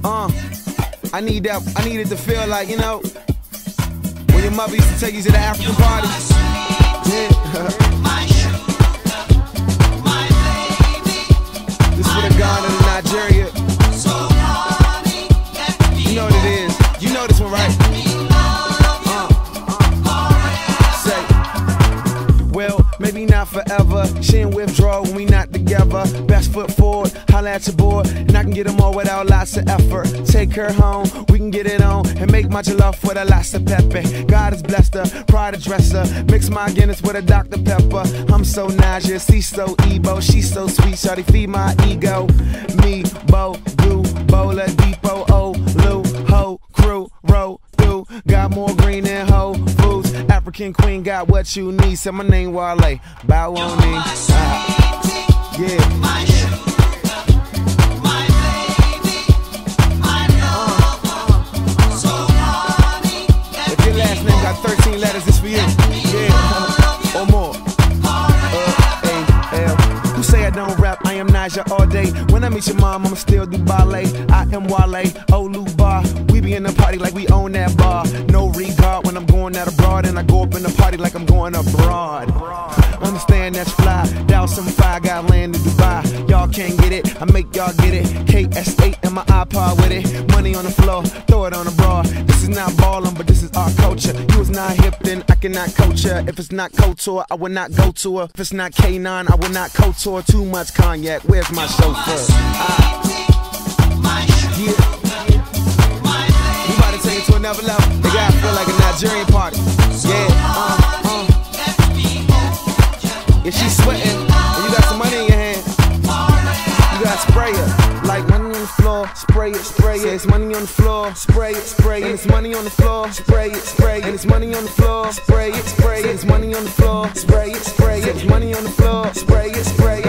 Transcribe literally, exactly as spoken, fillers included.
Uh, I need that, I needed to feel like, you know, when your mother used to take you to the African parties. Yeah. This for the Ghana and Nigeria. You know what it is. You know this one, right? Uh, say, well, maybe not forever. She ain't withdraw when we not together. Best foot forward, holla at your boy, and I can get them all without lots of effort. Take her home, we can get it on, and make my jollof with a lots of pepper. God has blessed her, Prada dresser. Mix my Guinness with a Doctor Pepper. I'm so nauseous, she's so Ebo, she's so sweet, shawty feed my ego. Me, Bo, do, Bola, Depot, O, Lou, Ho, crew, roll through. Got more green than Whole Foods. African queen got what you need. Say my name Wale, bow on me. Uh, yeah. thirteen letters, this for you. Yeah, or more. Uh, A L. Who say I don't rap? I am Naja all day. When I meet your mom, I'ma still do ballet. I am Wale, Olu Bar. We be in the party like we own that bar. No regard when I'm going out abroad, and I go up in the party like I'm going abroad. Understand that's fly. Down some fire, got land in Dubai. Y'all can't get it, I make y'all get it. K S eight and my iPod with it. Money on the floor, throw it on the broad. This is not ballin', but this is our culture. You was not hip, then I cannot coach her. If it's not couture, I will not go to her. If it's not K nine, I will not couture. Too much cognac, where's my chauffeur? Ah. Yeah. We about to take it to another level. They gotta feel like a Nigerian party. Yeah, uh, uh. If she's sweating and you got some money in your hand, you gotta spray her. Like money on the floor, spray it, spray it. It's money on the floor, spray it, spray it. And it's money on the floor, spray it, spray it. And it's money on the floor, spray it, spray it. It's money on the floor, spray it, spray it. It's money on the floor, spray it, spray it.